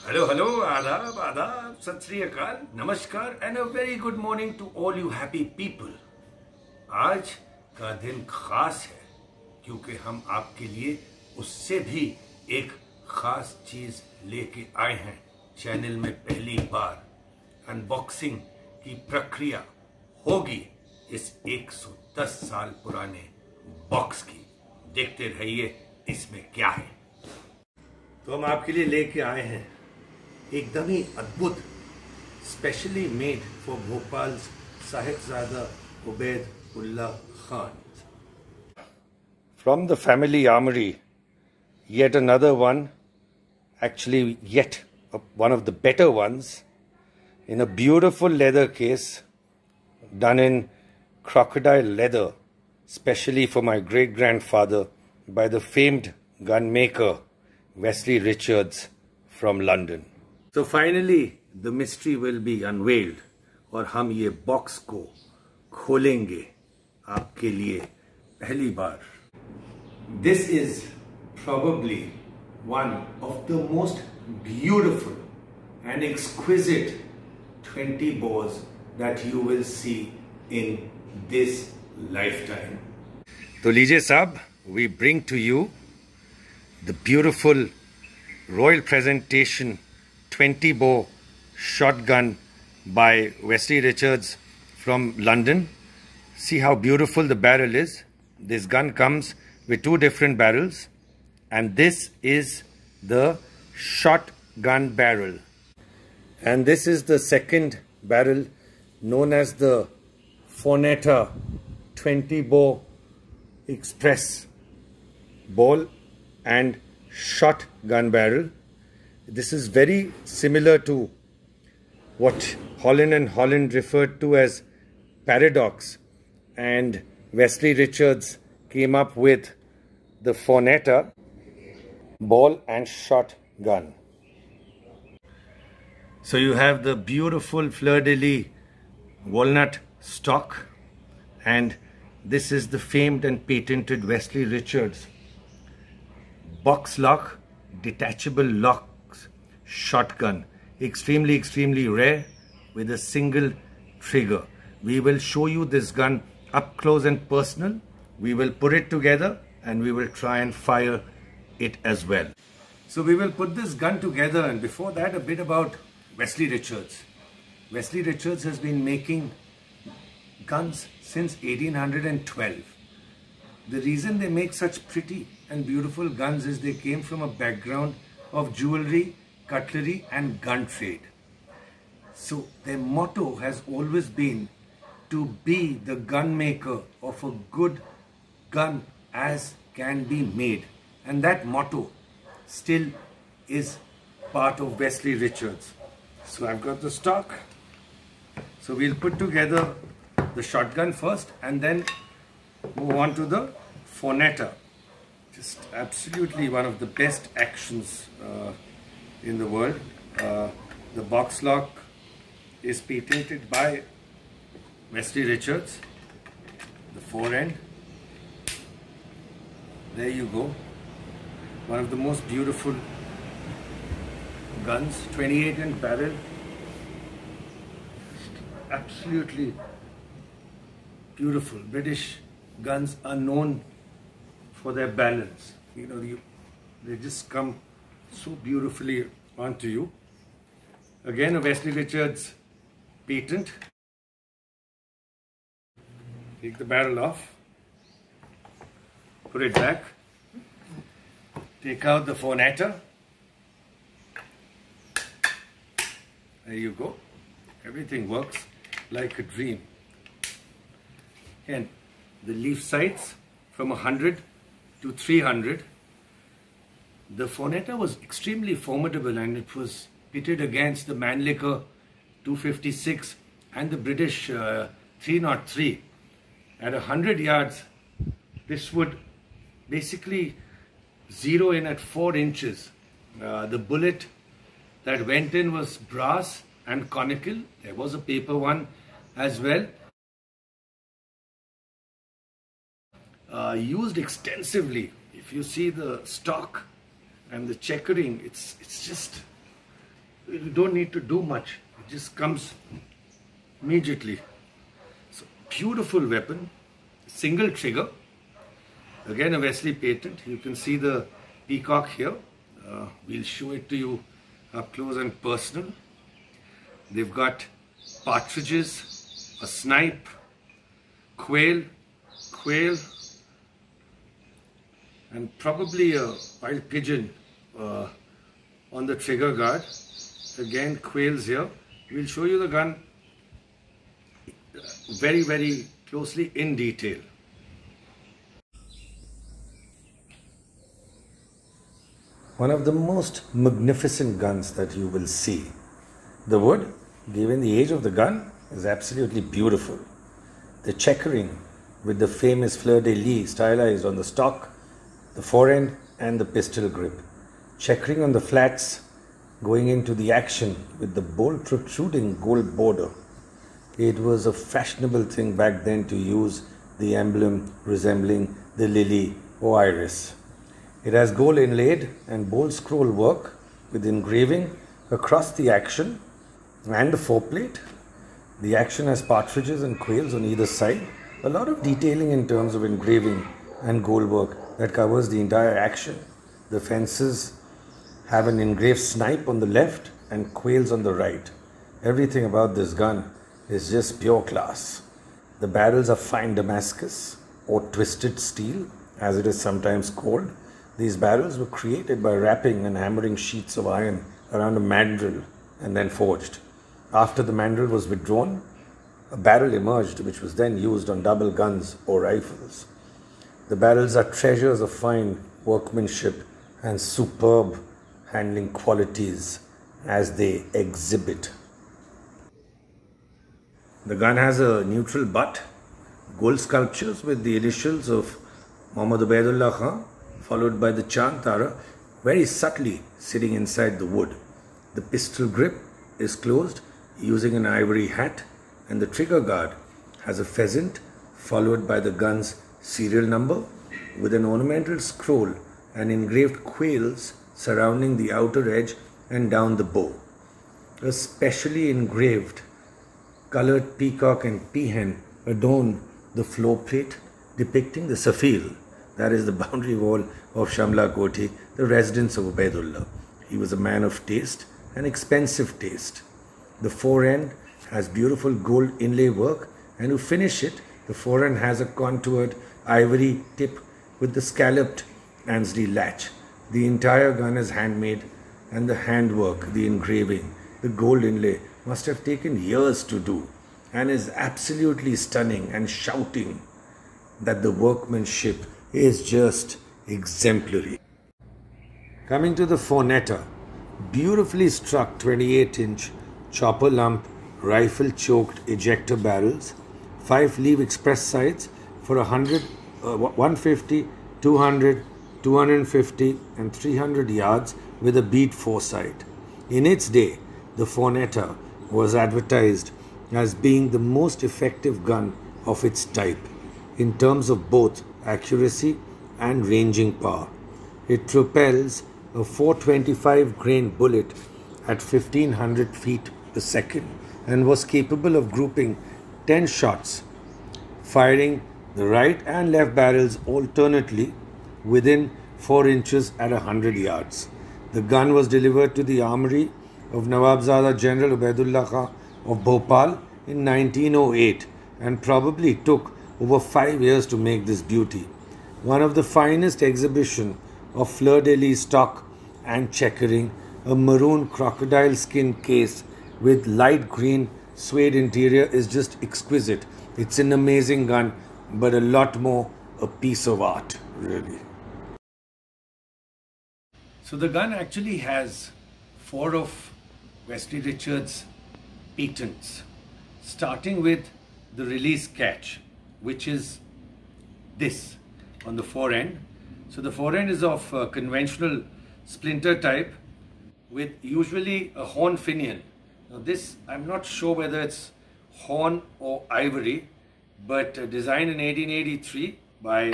Hello, adab, sat sri akal, namaskar and a very good morning to all you happy people. आज का दिन खास है क्योंकि हम आपके लिए उससे भी एक खास चीज लेके आए हैं। चैनल में पहली बार अनबॉक्सिंग की प्रक्रिया होगी इस 110 साल पुराने बॉक्स की। देखते रहिए इसमें क्या है। तो हम आपके लिए लेके आए हैं एकदम ही अद्भुत, specially made for Bhopal Sahibzada Ubaid Ullah Khan from the family armory. Yet another one, actually yet one of the better ones, in a beautiful leather case done in crocodile leather, specially for my great grandfather by the famed gun maker Wesley Richards from London. So finally the mystery will be unveiled और हम ये box को खोलेंगे आपके लिए पहली बार. This is probably one of the most beautiful and exquisite 20 bows that you will see in this lifetime. तो लीजिए साहब, we bring to you the beautiful royal presentation 20 bow shotgun by Wesley Richards from London. See how beautiful the barrel is. This gun comes with two different barrels, and this is the shotgun barrel, and this is the second barrel known as the Fornetta 20 bow express ball and shotgun barrel. This is very similar to what Holland and Holland referred to as paradox, and Wesley Richards came up with the Fornetta ball and shotgun. So you have the beautiful fleur-de-lis walnut stock, and this is the famed and patented Wesley Richards box lock, detachable locks shotgun, extremely rare with a single trigger. We will show you this gun up close and personal. We will put it together and we will try and fire it as well. So we will put this gun together, and before that a bit about Wesley Richards. Wesley Richards has been making guns since 1812. The reason they make such pretty and beautiful guns is they came from a background of jewelry, cutlery and gun trade. So their motto has always been to be the gun maker of a good gun as can be made, and that motto still is part of Wesley Richards. So I've got the stock. So we'll put together the shotgun first and then move on to the Fornetta. Just absolutely one of the best actions in the world. The box lock is patented by Wesley Richards. The forend. There you go. One of the most beautiful guns, 28-inch barrel. Absolutely beautiful. British guns are known for their balance. You know, they just come so beautifully onto you. Again, a Wesley Richards patent. Take the barrel off. Put it back. Take out the Fornetta. There you go. Everything works like a dream. And the leaf sights from 100 to 300. The Fornetta was extremely formidable, and it was pitted against the Mannlicher 256 and the British 303. At 100 yards, this would basically zero in at 4 inches. The bullet that went in was brass and conical. There was a paper one as well. Used extensively. If you see the stock and the checkering, it's just You don't need to do much. It just comes immediately. So, beautiful weapon, single trigger. Again, a Wesley patent. You can see the peacock here. We'll show it to you up close and personal. They've got partridges, a snipe, quail, and probably a wild pigeon on the trigger guard. Again, quails here. We'll show you the gun very, very closely in detail. One of the most magnificent guns that you will see. The wood, given the age of the gun, is absolutely beautiful. The checkering with the famous fleur-de-lis stylized on the stock, the forend and the pistol grip. Checkering on the flats, going into the action with the bold protruding gold border. It was a fashionable thing back then to use the emblem resembling the lily or iris. It has gold inlaid and bold scroll work with engraving across the action and the foreplate. The action has partridges and quails on either side. A lot of detailing in terms of engraving and gold work that covers the entire action. The fences have an engraved snipe on the left and quails on the right. Everything about this gun is just pure class. The barrels are fine Damascus or twisted steel, as it is sometimes called. These barrels were created by wrapping and hammering sheets of iron around a mandrel and then forged. After the mandrel was withdrawn, a barrel emerged which was then used on double guns or rifles. The barrels are treasures of fine workmanship and superb handling qualities as they exhibit. The gun has a neutral butt, gold sculptures with the initials of Muhammad Ubaidullah Khan, followed by the Chand Tara, very subtly sitting inside the wood. The pistol grip is closed using an ivory hat, and the trigger guard has a pheasant followed by the gun's serial number with an ornamental scroll and engraved quails surrounding the outer edge and down the bow. A specially engraved colored peacock and peahen adorn the floor plate depicting the Safil, that is the boundary wall of Shamla Koti, the residence of Ubaidullah. He was a man of taste and expensive taste. The forend has beautiful gold inlay work, and to finish it, the forend has a contoured ivory tip with the scalloped Ansley latch. The entire gun is handmade, and the handwork, the engraving, the gold inlay must have taken years to do, and is absolutely stunning and shouting that the workmanship is just exemplary. Coming to the Fornetta, beautifully struck 28-inch chopper lump rifle choked ejector barrels, 5 leaf express sights for 100, 150, 200, 250 and 300 yards with a bead foresight. In its day, the Fornetta was advertised as being the most effective gun of its type in terms of both accuracy and ranging power. It propels a 425 grain bullet at 1500 feet per second and was capable of grouping 10 shots, firing the right and left barrels alternately within 4 inches at 100 yards. The gun was delivered to the armory of Nawabzada General Ubaidullah Khan of Bhopal in 1908 and probably took over 5 years to make this beauty. One of the finest exhibition of fleur-de-lis stock and checkering, a maroon crocodile skin case with light green suede interior is just exquisite. It's an amazing gun, but a lot more a piece of art, really. So the gun actually has 4 of Wesley Richards' patents, starting with the release catch, which is this on the forend. So the forend is of conventional splinter type with usually a horn finion. Now this, I'm not sure whether it's horn or ivory, but designed in 1883 by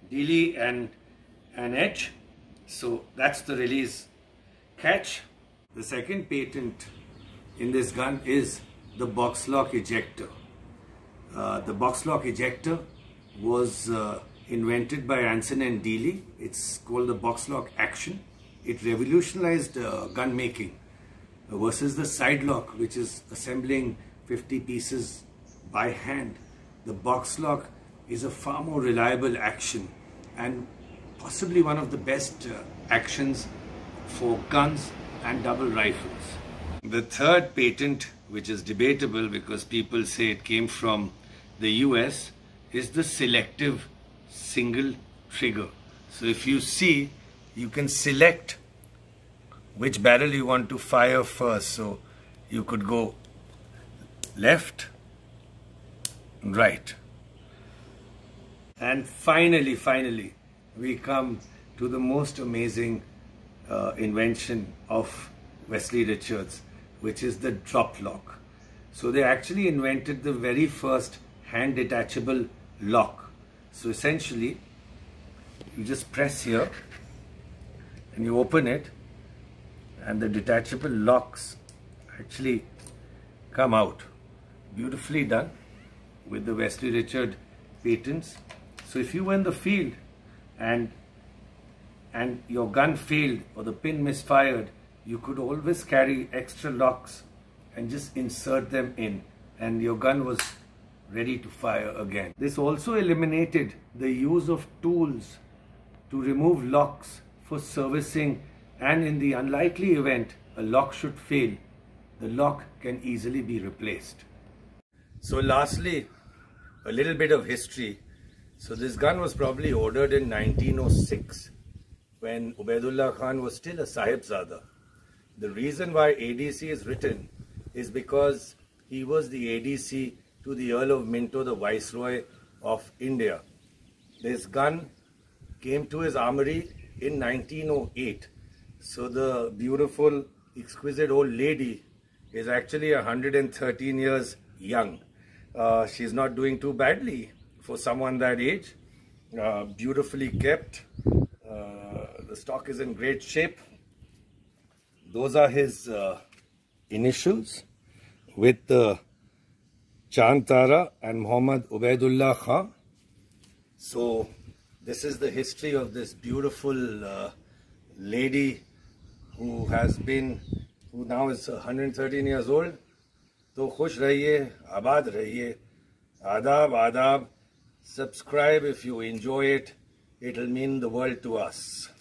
Dealey and Edge. So that's the release catch. The second patent in this gun is the box lock ejector. The box lock ejector was invented by Anson and Dealey. It's called the box lock action. It revolutionized gun making versus the side lock, which is assembling 50 pieces by hand. The box lock is a far more reliable action and possibly one of the best actions for guns and double rifles. The third patent, which is debatable because people say it came from the US, is the selective single trigger. So if you see, you can select which barrel you want to fire first. So you could go left, right. And finally, we come to the most amazing invention of Wesley Richards, which is the drop lock. So they actually invented the very first hand detachable lock. So essentially, you just press here and you open it, and the detachable locks actually come out. Beautifully done with the Wesley Richards patents. So if you were in the field and your gun failed or the pin misfired, you could always carry extra locks and just insert them in, and your gun was ready to fire again. This also eliminated the use of tools to remove locks for servicing, and in the unlikely event a lock should fail, the lock can easily be replaced. So lastly, a little bit of history. So this gun was probably ordered in 1906 when Ubaidullah Khan was still a Sahibzada. The reason why ADC is written is because he was the ADC to the Earl of Minto, the Viceroy of India. This gun came to his armory in 1908. So the beautiful, exquisite old lady is actually 113 years young. She's not doing too badly for someone that age. Beautifully kept. The stock is in great shape. Those are his initials with Chand Tara and Muhammad Ubaidullah Khan. So this is the history of this beautiful lady who now is 113 years old. तो खुश रहिए, आबाद रहिए, आदाब आदाब. Subscribe if you enjoy it. It'll mean the world to us.